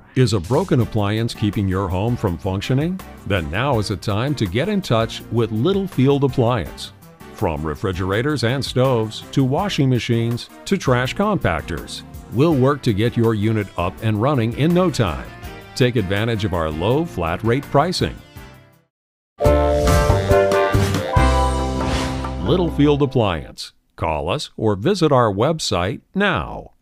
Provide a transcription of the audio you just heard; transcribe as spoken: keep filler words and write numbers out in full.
Is a broken appliance keeping your home from functioning? Then now is the time to get in touch with Littlefield Appliance. From refrigerators and stoves, to washing machines, to trash compactors, we'll work to get your unit up and running in no time. Take advantage of our low flat rate pricing. Littlefield Appliance. Call us or visit our website now.